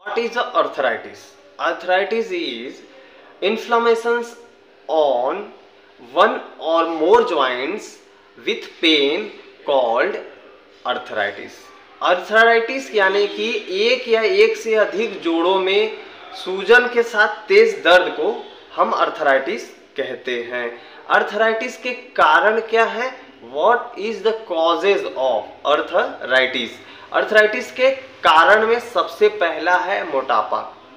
What is the arthritis? Arthritis is inflammations on one or more joints with pain called arthritis. Arthritis यानी कि एक या एक से अधिक जोड़ों में सूजन के साथ तेज दर्द को हम अर्थराइटिस कहते हैं। अर्थराइटिस के कारण क्या है? What is the causes of arthritis? Arthritis के कारण में सबसे पहला है मोटापा।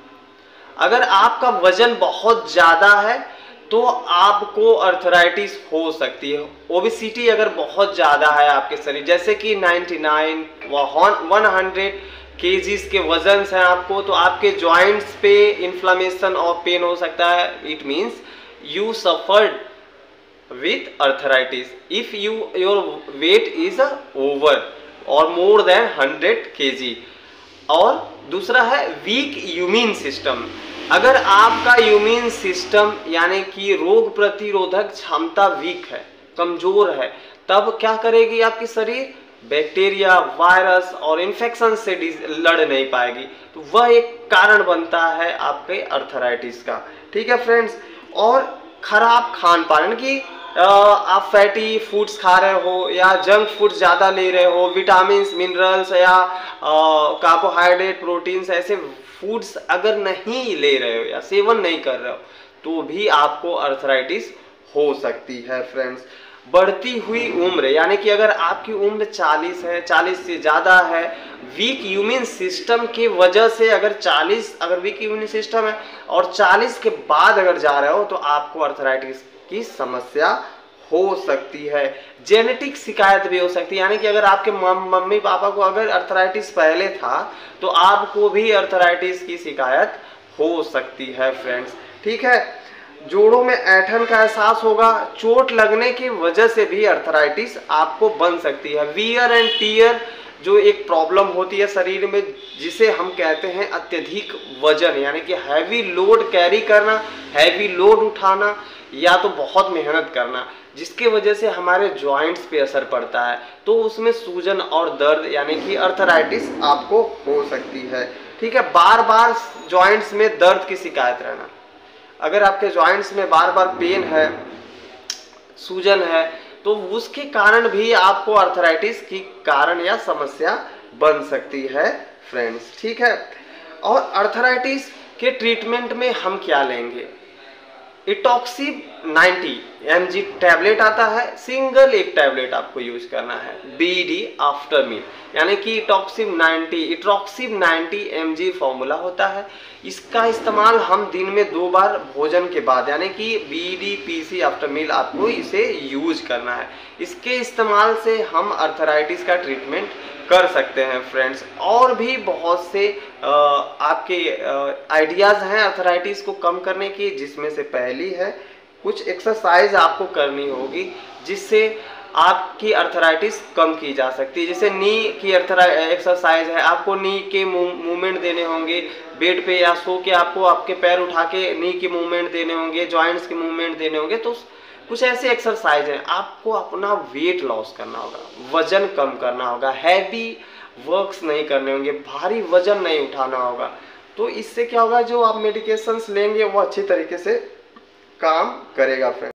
अगर आपका वजन बहुत ज़्यादा है तो आपको अर्थराइटिस हो सकती है। ओबेसिटी अगर बहुत ज़्यादा है आपके शरीर, जैसे कि 99 व 100 केजीज के वजन हैं आपको, तो आपके जॉइंट्स पे इन्फ्लामेशन और पेन हो सकता है। It means you suffered with arthritis if your weight is over और मोर देन 100 केजी। और दूसरा है वीक इम्यून सिस्टम। अगर आपका इम्यून सिस्टम यानी कि रोग प्रतिरोधक क्षमता वीक है, कमजोर है, तब क्या करेगी आपकी शरीर? बैक्टीरिया, वायरस और इन्फेक्शन से लड़ नहीं पाएगी। तो वह एक कारण बनता है आपके अर्थराइटिस का। ठीक है फ्रेंड्स। और खराब खान पान की आप फैटी फूड्स खा रहे हो या जंक फूड ज़्यादा ले रहे हो, विटामिन्स, मिनरल्स या कार्बोहाइड्रेट, प्रोटीन्स, ऐसे फूड्स अगर नहीं ले रहे हो या सेवन नहीं कर रहे हो तो भी आपको अर्थराइटिस हो सकती है फ्रेंड्स। बढ़ती हुई उम्र यानी कि अगर आपकी उम्र 40 है, 40 से ज़्यादा है, वीक इम्यून सिस्टम की वजह से अगर वीक इम्यून सिस्टम है और 40 के बाद अगर जा रहे हो तो आपको अर्थराइटिस की समस्या हो सकती है। जेनेटिक शिकायत भी हो सकती है, यानी कि अगर आपके मम्मी पापा को अगर अर्थराइटिस पहले था तो आपको भी अर्थराइटिस की शिकायत हो सकती है फ्रेंड्स। ठीक है। जोड़ों में ऐंठन का एहसास होगा, चोट लगने की वजह से भी अर्थराइटिस आपको बन सकती है। वियर एंड टियर जो एक प्रॉब्लम होती है शरीर में, जिसे हम कहते हैं अत्यधिक वजन, यानी कि हैवी लोड कैरी करना, हैवी लोड उठाना या तो बहुत मेहनत करना, जिसके वजह से हमारे जॉइंट्स पे असर पड़ता है, तो उसमें सूजन और दर्द यानी कि अर्थराइटिस आपको हो सकती है। ठीक है। बार बार जॉइंट्स में दर्द की शिकायत रहना, अगर आपके जॉइंट्स में बार बार पेन है, सूजन है, तो उसके कारण भी आपको अर्थराइटिस की कारण या समस्या बन सकती है फ्रेंड्स। ठीक है। और अर्थराइटिस के ट्रीटमेंट में हम क्या लेंगे? इटॉक्सिब 90 mg टैबलेट आता है, सिंगल एक टैबलेट आपको यूज करना है BD आफ्टर मील, यानी कि इटॉक्सिब 90 mg फॉर्मूला होता है। इसका इस्तेमाल हम दिन में 2 बार भोजन के बाद, यानी कि BD-PC आफ्टर मील आपको इसे यूज करना है। इसके इस्तेमाल से हम अर्थराइटिस का ट्रीटमेंट कर सकते हैं फ्रेंड्स। और भी बहुत से आपके आइडियाज़ हैं अर्थराइटिस को कम करने की, जिसमें से पहली है कुछ एक्सरसाइज आपको करनी होगी जिससे आपकी अर्थराइटिस कम की जा सकती है। जैसे नी की एक्सरसाइज है, आपको नी के मूवमेंट देने होंगे, बेड पे या सो के आपको आपके पैर उठा के नी के मूवमेंट देने होंगे, जॉइंट्स के मूवमेंट देने होंगे। तो कुछ ऐसे एक्सरसाइज हैं। आपको अपना वेट लॉस करना होगा, वजन कम करना होगा, हैवी वर्क्स नहीं करने होंगे, भारी वजन नहीं उठाना होगा। तो इससे क्या होगा, जो आप मेडिकेशंस लेंगे वो अच्छी तरीके से काम करेगा फ्रेंड।